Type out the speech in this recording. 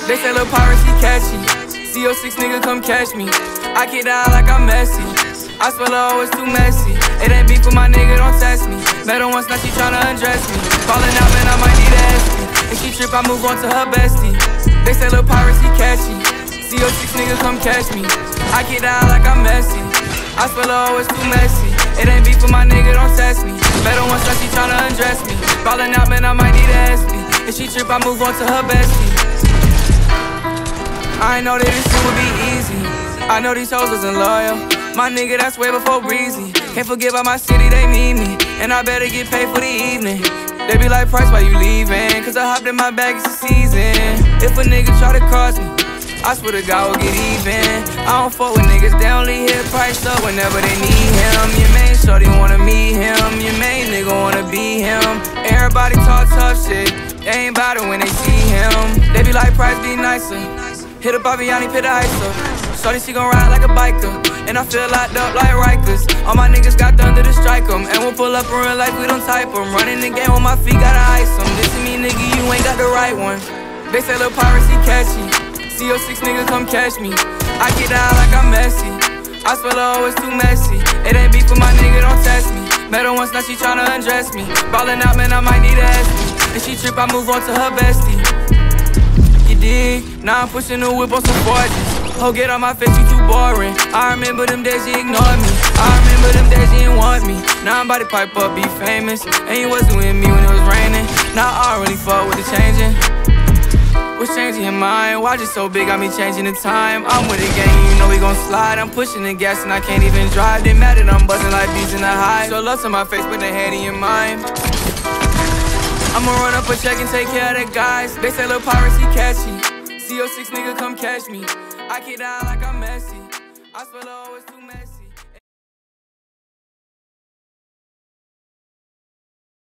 They say Lil Piracy catchy. CO6 nigga come catch me. I get down like I'm messy. I swear love always too messy. It ain't beef with my nigga, don't test me. Met her once, now she tryna undress me. Falling out, man, I might need a SP. If she trip, I move on to her bestie. They say Lil Piracy catchy. CO6 nigga come catch me. I get down like I'm messy. I swear love always too messy. It ain't beef with my nigga, don't test me. Met her once, now she tryna undress me. Falling out, man, I might need a SP. If she trip, I move on to her bestie. I ain't know that this shit would be easy. I know these hoes wasn't loyal. My nigga, that's way before Breezy. Can't forget about my city, they need me. And I better get paid for the evening. They be like, Price, why you leaving? Cause I hopped in my bag, it's the season. If a nigga try to cross me, I swear to God we'll get even. I don't fuck with niggas, they only hit Price up whenever they need him. Your main shorty wanna meet him. Your main nigga wanna be him. Everybody talk tough shit, they ain't bout it when they see him. They be like, Price, be nicer. Hit a Babiani, pit the ice up. Shorty, she gon' ride like a biker. And I feel locked up like Rikers. All my niggas got thunder to strike 'em. And we'll pull up in real life, we don't type 'em. Running the game with my feet, gotta ice 'em. This is me, nigga, you ain't got the right one. They say Lil Piracy catchy. CO6 nigga come catch me. I get down like I'm messy. I swear love always too messy. It ain't beef with my nigga, don't test me. Met her once, now she tryna undress me. Ballin' out, man, I might need a SP. If she trip, I move on to her bestie. You dig? Now I'm pushing the whip on some forges. Ho, get on my face, you too boring. I remember them days you ignored me. I remember them days you didn't want me. Now I'm about to pipe up, be famous. And you wasn't with me when it was raining. Now I don't really fuck with the changing. What's changing your mind? Watch it so big, got me changing the time. I'm with the gang, you know we gon' slide. I'm pushing the gas and I can't even drive. They mad that I'm buzzing like bees in the hive. Show love to my face, put the head in your mind. I'ma run up a check and take care of the guys. They say Lil Piracy catchy. CO6 nigga come catch me. I get down like I'm messy. I swear love always too messy.